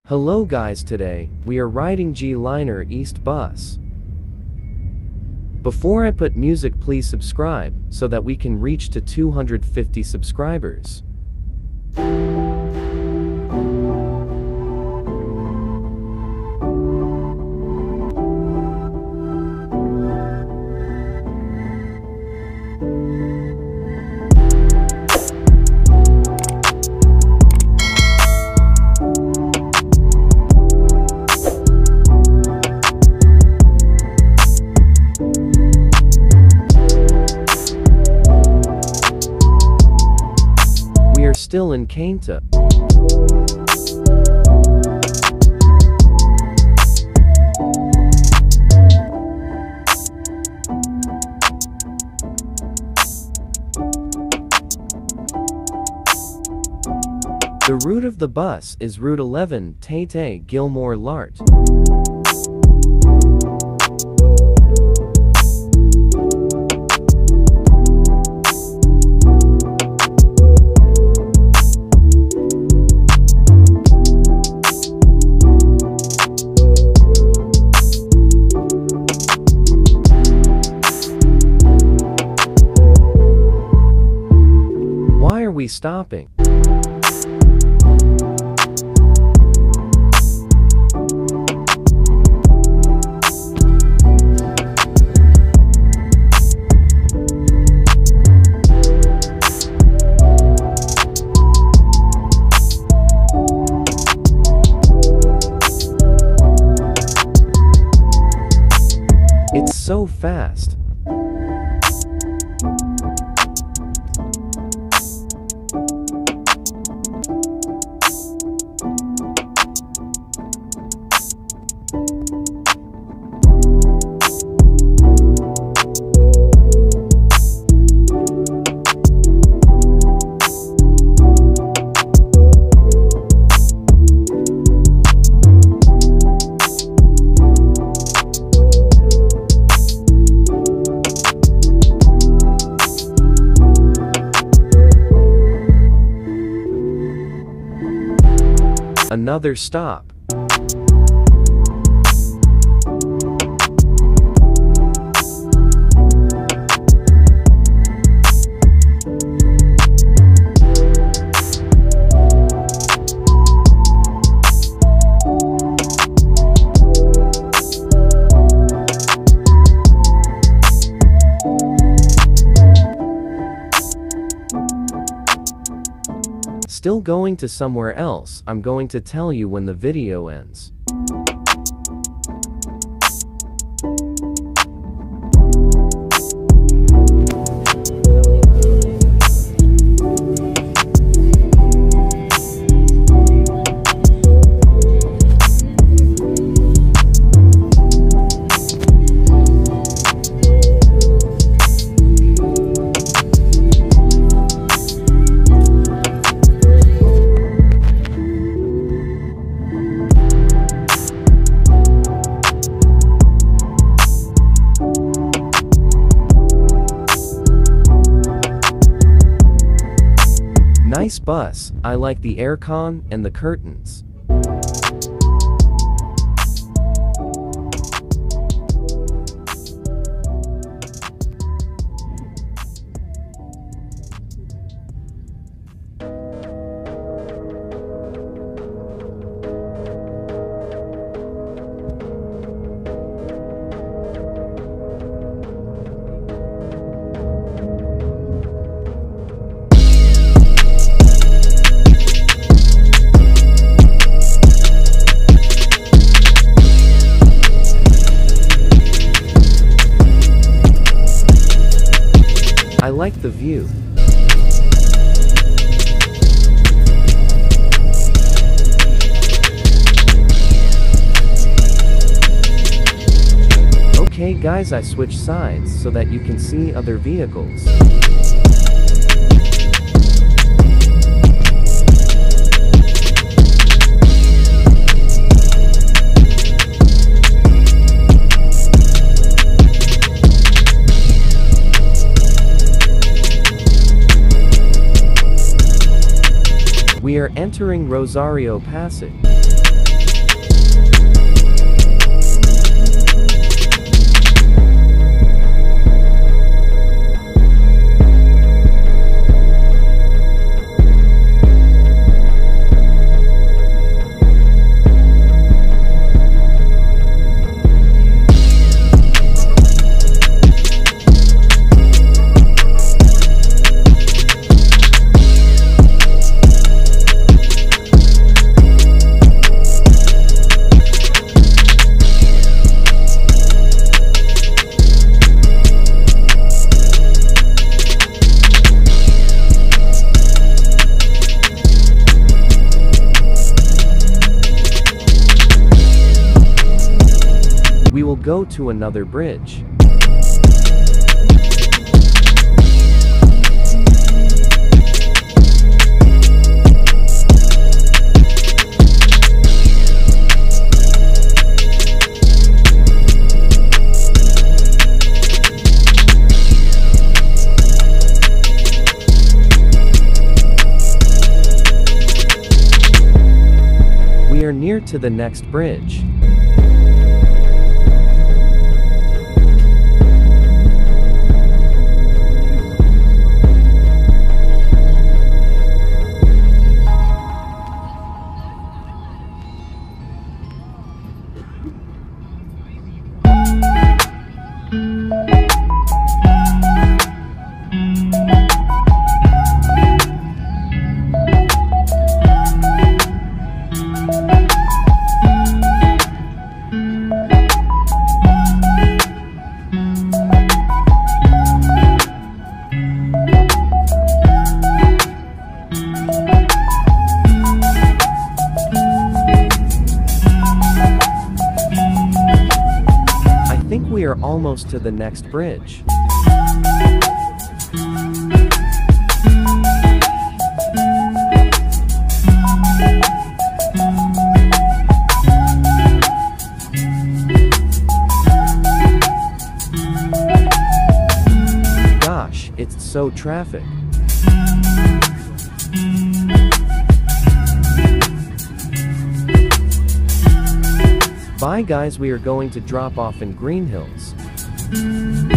Hello guys, today we are riding G-Liner East Bus. Before I put music, please subscribe so that we can reach to 250 subscribers. Still in Cainta. The route of the bus is Route 11, Tate Gilmore Lart. Why are we stopping? It's so fast. Another stop. Still going to somewhere else. I'm going to tell you when the video ends. Nice bus. I like the aircon and the curtains. I like the view. Okay guys, I switched sides so that you can see other vehicles. We are entering Rosario Passage. We will go to another bridge. We are near to the next bridge. We are almost to the next bridge. Gosh, it's so traffic. Bye guys, we are going to drop off in Green Hills.